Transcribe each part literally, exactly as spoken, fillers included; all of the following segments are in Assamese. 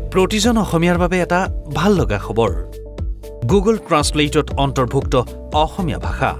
প্ৰতিজন অসমীয়াৰ বাবে এটা ভাল লগা খবৰ গুগল ট্ৰান্সলেটত অন্তৰ্ভুক্ত অসমীয়া ভাষা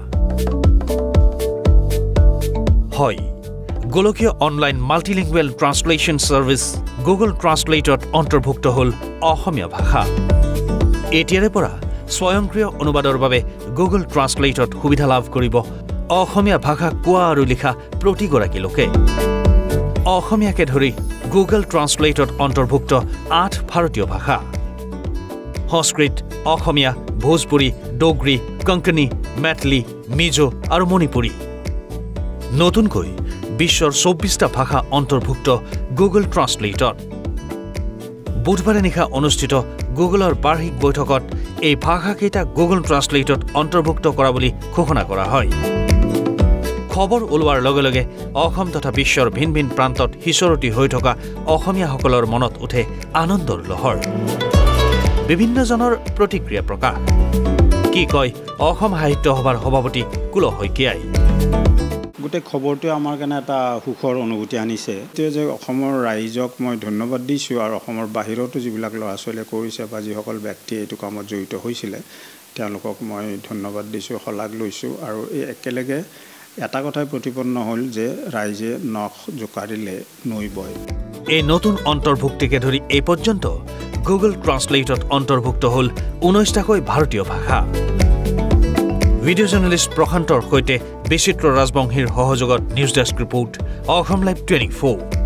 হয় গোলকীয় online multilingual translation service Google ট্ৰান্সলেটত অন্তৰ্ভুক্ত হল অসমীয়া ভাষা এতিয়াৰে পৰা স্বয়ংক্ৰিয় অনুবাদৰ বাবে গুগল ট্ৰান্সলেটত সুবিধা লাভ কৰিব অসমীয়া ভাষা কোৱা আৰু লিখা প্ৰতিগৰাকী লোকে অসমীয়াকে ধৰি গুগল ট্ৰান্সলেটত অন্তৰ্ভুক্ত আঠ ভাৰতীয় ভাষা সংস্কৃত অসমীয়া ভোজপুৰী ডোগৰী কঙ্কণী মেটলি মিজো আৰু মণিপুৰী নতুনকৈ বিশ্বৰ চৌব্বিশটা ভাষা অন্তৰ্ভুক্ত গুগল ট্ৰান্সলেটত বুধবাৰে নিশা অনুষ্ঠিত গুগলৰ বাৰ্ষিক বৈঠকত এই ভাষাকেইটা গুগল ট্ৰান্সলেটত অন্তৰ্ভুক্ত কৰা বুলি ঘোষণা কৰা হয় খবৰ ওলোৱাৰ লগে লগে অসম তথা বিশ্বৰ ভিন ভিন প্ৰান্তত হিচৰতি হৈ থকা অসমীয়াসকলৰ মনত উঠে আনন্দৰ লহৰ বিভিন্নজনৰ প্ৰতিক্ৰিয়া প্ৰকাশ কি কয় অসম সাহিত্য সভাৰ সভাপতি কুল শইকীয়াই গোটেই খবৰটো আমাৰ কাৰণে এটা সুখৰ অনুভূতি আনিছে যে অসমৰ ৰাইজক মই ধন্যবাদ দিছোঁ আৰু অসমৰ বাহিৰতো যিবিলাক ল'ৰা ছোৱালীয়ে কৰিছে বা যিসকল ব্যক্তি এইটো কামত জড়িত হৈছিলে তেওঁলোকক মই ধন্যবাদ দিছোঁ শলাগ লৈছোঁ আৰু এই একেলগে এটা কথাই প্ৰতিপন্ন হ'ল যে ৰাইজে নখ জোকাৰিলে নৈ বয় এই নতুন অন্তৰ্ভুক্তিকে ধৰি এই পৰ্যন্ত গুগল ট্ৰান্সলেটত অন্তৰ্ভুক্ত হ'ল ঊনৈশটাকৈ ভাৰতীয় ভাষা ভিডিঅ' জাৰ্নেলিষ্ট প্ৰশান্তৰ সৈতে বিচিত্ৰ ৰাজবংশীৰ সহযোগত news desk report Assam live twenty four